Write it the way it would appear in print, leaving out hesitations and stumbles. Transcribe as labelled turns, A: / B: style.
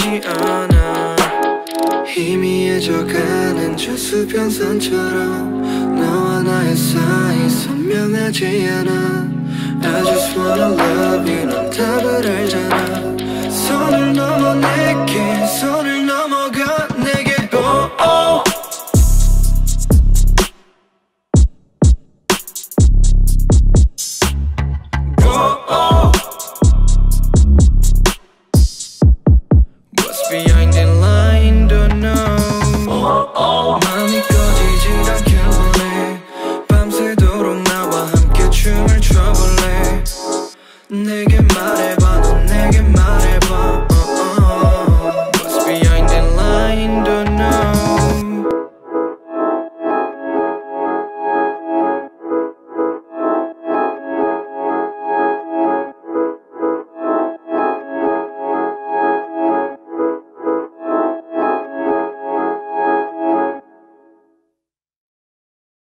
A: 보이지 않아. 희미해져가는 저 수평선처럼 너와 나의 사이 선명하지 않아. I just wanna love you, 넌 답을 알잖아. 선을 넘어 내게, 선을 넘어가 내게. Oh, oh. Go, oh. What's behind it?